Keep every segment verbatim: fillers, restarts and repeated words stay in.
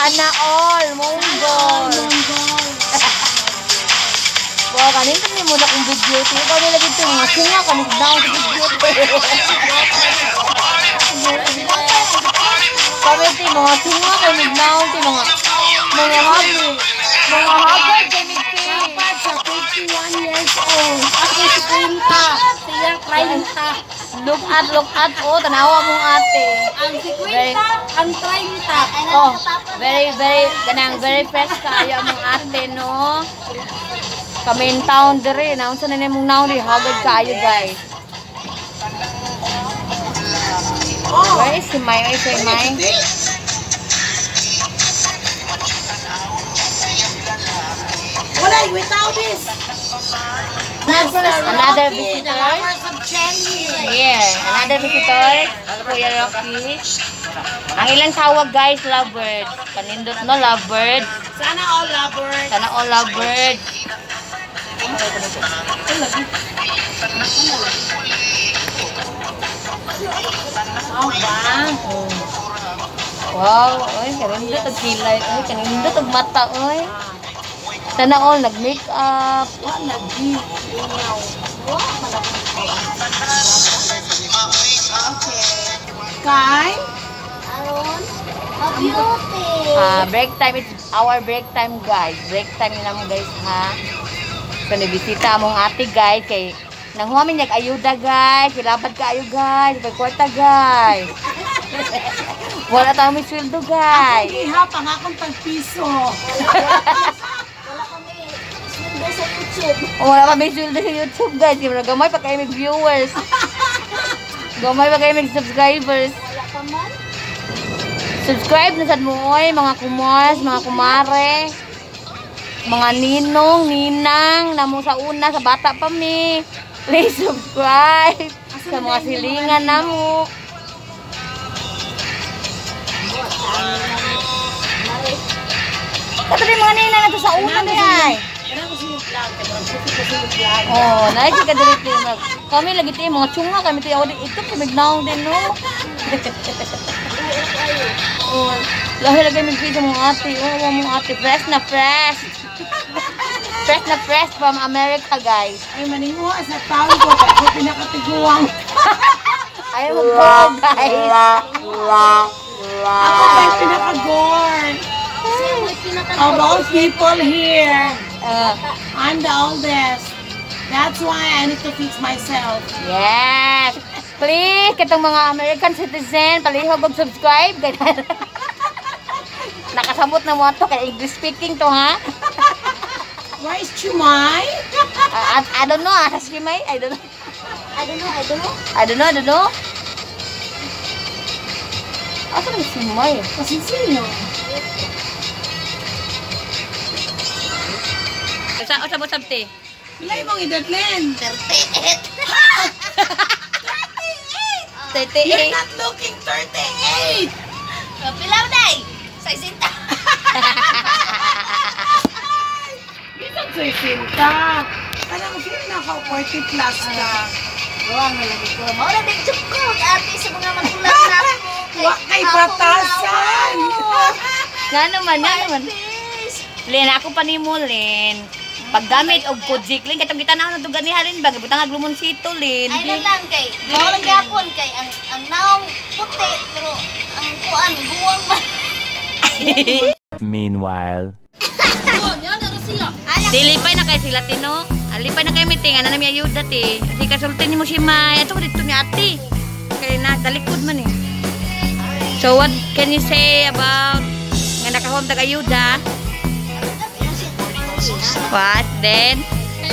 Sana all, Mongol. Wow, kanin kami muna kong video. Ikaw nila dito, mga singa kami daw sa video. Kami ito, mga singa kami daw, mga mga habi. Mga hagad kami ito. Sa fifty-one years old. Ako si Quinta. Siya Quinta. Look at, look at. Oh, tanawa mong ate. Ang si Quinta, ang Quinta. Oh, very, very, ganang, very fresh kaya mong ate, no? Kami in town dire. Naunsa na mong naon dire. Hagad kayo, guys. Where is si May? Where is si May? Wala, without this. Another visitor. Here, another visitor. Kuya Rocky. Ang ilang tawag, guys, lovebird. Panindot, no, lovebird. Sana all lovers. Sana all lovebird. Wow, oy, kanindot ang kilay, oy, kanindot ang mata, oy. Sana all nag-make up. Wa nag-give. Okay. Kai? Aron? A beauty. Ah, break time, it's our break time, guys. Break time na mo, guys, ha. So, nabisita among ate, guys, kay nang huwamin nag-ayuda, guys. Kilapad ka ayo, guys. Pagkwarta, guys. Wala tayong may sweldo, guys. Ako iha, pangakong pag-piso. Sa YouTube. Oh, wala pa may sweldo sa YouTube, guys. Gamay pa kayo may viewers. Gamay pa kayo may subscribers. Wala pa man? Subscribe na sad mo, oy, mga kumars, mga kumare. Mga ninong, ninang, na mo sa una, sa bata pa mi. Please subscribe. Sa mga silingan na mo. Kato rin mga ninang na to sa una din ay. Oh, naikit ka dito yung kami lagi tayo mga tsunga kami tayo ito pamignaong din no. Oh, lahi lagi magpisa mong ate. Oh, mong ate fresh na fresh. Fresh na fresh from America, guys. Ay maningo sa taon ko ako pinakatiguang. Ayaw mo po, guys. Ako guys pinakagorn. Of all people here. Uh, I'm the oldest. That's why I need to fix myself. yes. Please, kitong mga American citizen, palihog og subscribe. Nakasamot na mo ito, kaya English speaking to, ha? Where is Chumay? Uh, I, I don't know, ask you, May. I don't know. I don't know, I don't know. I don't know, I don't know. Asa na si May? Kasi sino? Sa o sa sabte. Ilay mong edad, Len? thirty-eight. You're thirty-eight. not looking thirty-eight. Pilaw day. Sa isinta. Isang saisinta. Alam mo, sino naka forty plus ka? Buwang na lagi ko. Mauna din joke ko. Ate sa mga magulang na ako. Wak kay batasan. Nga naman, nga naman. Len, ako pa ni mo, Len. Paggamit og kujik, Len. Katong kita na ako natuganihan, Len. Bagay, butang aglumonsito, Len. Ay lang lang kay. Mawalang gapon kay. Ang ang naong puti. Pero ang kuan, buwang man. Meanwhile. Dilipay na kayo sila, Tino. Alipay na kayo meeting. Ano namin ayuda, ti. Kasi kasultin mo si May. Ito ko dito ni ate. Kaya na, dalikod man eh. So, what can you say about nga nakahom tag-ayuda? What? Then?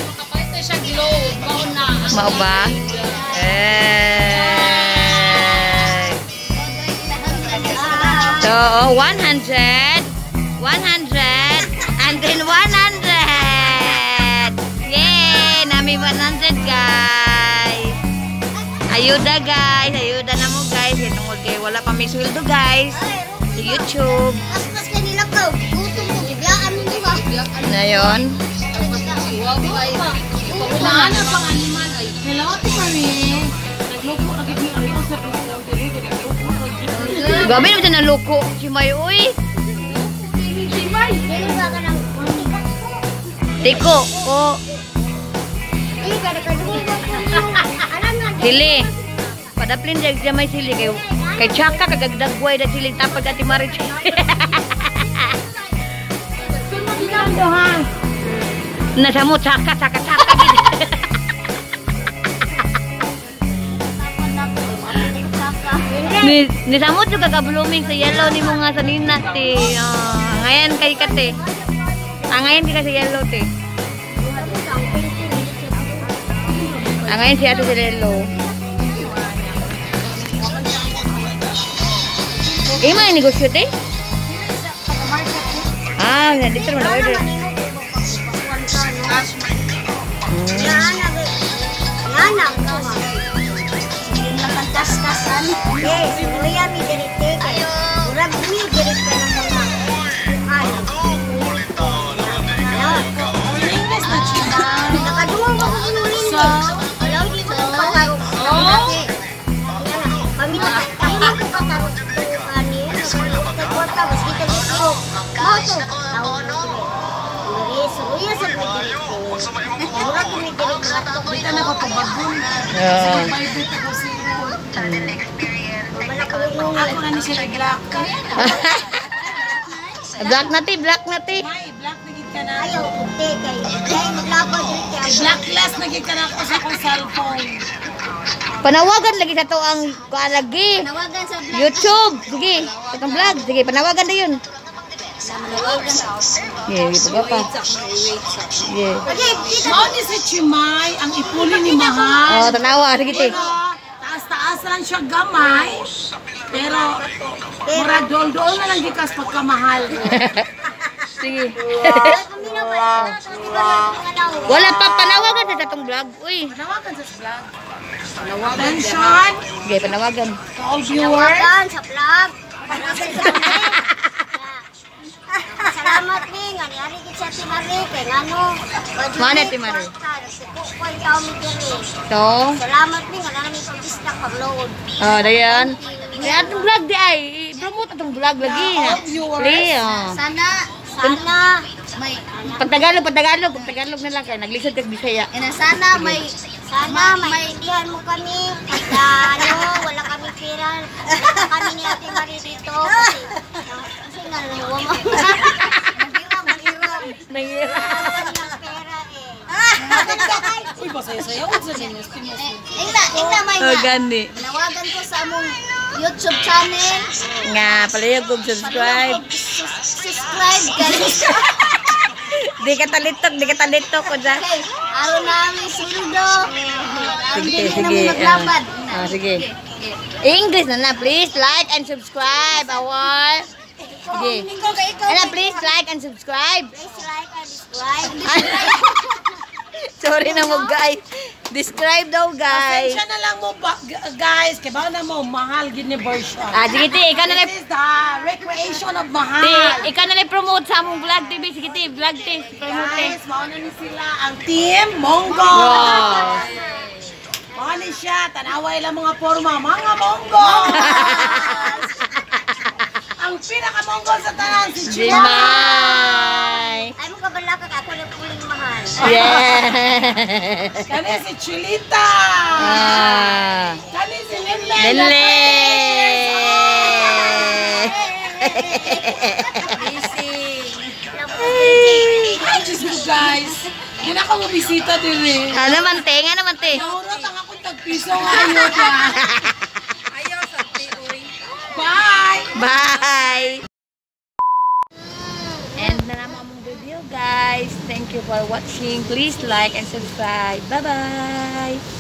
Mao ba? Eh. So, one hundred. one hundred. And then one hundred. Yay! Nami one hundred, guys. Ayuda, guys. Ayuda na mo, guys. Itong okay, wala pa may sweldo, guys. Sa YouTube. Mas kanila ka. Gutom mo. Biyaan mo nila. Na yun. Paano pang animal ay? Hello, Ate Marie. Naglupo na gid ang sa Gabi naman siya naluko. Si May, uy. Tiko, ko. Sili. Padaplin dyan dyan may sili. Kay, kay Chaka, kagagdagway na sili. Tapag ati marit. Nasa mo, Chaka, Chaka, Chaka. Ni, ni samot juga ka blooming sa yellow ni mo nga sa ninat te. Oh, ngayon kay kate. Ah, ngayon di ka sa yellow te. Ah, ngayon siya sa yellow. Eh, may negosyo te? Ah, dito naman order. Tas-tasan. Eh, sinuya mi dirite kay. Murag mi dirite ka ng mga. Ay. English na siya. Nakaduwa ko sa inulit. So, alaw di ko pagkaro. Oh. Pamilya, hindi ko pagkaro ani. Nagkwarta mas kita dito. Moto. Eh, sinuya sa dirite. Murag mi dirite ka to. Kita na ko pabagong. Oh. May bit ako si ako na ni siya black. Black na ti, black na ti. May black na gid ka na. Ayaw, puti kay. Kaya maglaba dito. Black glass na gid ka na ako sa akong cellphone. Panawagan lagi sa to ang kalagi. Nawagan sa vlog. YouTube. Sige, itong vlog. Sige, panawagan na yun. Nawagan. Yeah, gitu ba pa? Yeah. Okay, dito. Mao ni si Chimay ang ipuli ni Mahal. Oh, tanawa. Sige, ti. Pero taas-taas lang siya gamay. Pero murag dol-dol na lang gikas pagkamahal. Sige. Kami na ba? Wala pa panawagan sa tatong vlog. Uy. Panawagan sa vlog. Attention, Sige, panawagan. to all viewers. Nawagan sa vlog. Salamat ni nga ni ari gid sa Timari kay ngano. Mana Timari? Kuan ka mi diri. So, Salamat ni nga nami pag-istak pag-load. oh, dayan. Kaya atong vlog di ay. Promote atong vlog lagi. Play, oh. Sana sana may Pagtagalog, pagtagalog, pagtagalog na lang kayo. Naglisod ka Bisaya. ina sana may sana maintindihan mo kami at ano wala kami pera. Wala kami ni Ate Marie dito kasi kasi nga nawa mo. Naghiram, naghiram. Nangira. Wala kami pera eh. Uy, basaya-sayaw sa ninyo. Ingna, ingna may Oh, nga. gani. Nawagan ko sa among YouTube channel. Nga, palayag kong subscribe. Subscribe guys. Di ka talitok, di ka talitok ko dyan. Okay, araw namin sundo. Sige, Hindi sige. namin maglabad. Ah, ah, sige. English na na, please like and subscribe. Awal. Sige. Ano, please like and subscribe. Please like and subscribe. Sorry na mo, guys. Describe daw, guys. Pasensya na lang mo ba, g- guys. Kaya ba na mo, mahal gini version. Ah, sige, ti. Ikaw na lang. This is the recreation of mahal. Ti, ikaw na lang promote sa among vlog, T V. Sige, ti. Vlog, ti. Promote, ti. Guys, mauna ni sila ang team Monggo. Wow. Mauna ni siya, tanaway lang mga forma, mga Monggo. Ang pinaka-Monggo sa tanan, si Chimay. Jimay. Ay mo kabalaka ka ako na puling mahal. Yeah. Kani si Chulita. Ah. Kani si Lele. Lele. Ay, Diyos ko guys. Hindi na ako mabisita din eh. Ano man, te? Ano man, te? Naurot ang akong tagpiso nga ayun ka. Ayaw sa tiyoy. Bye! Bye! And na naman ang video, guys. Thank you for watching. Please like and subscribe. Bye-bye!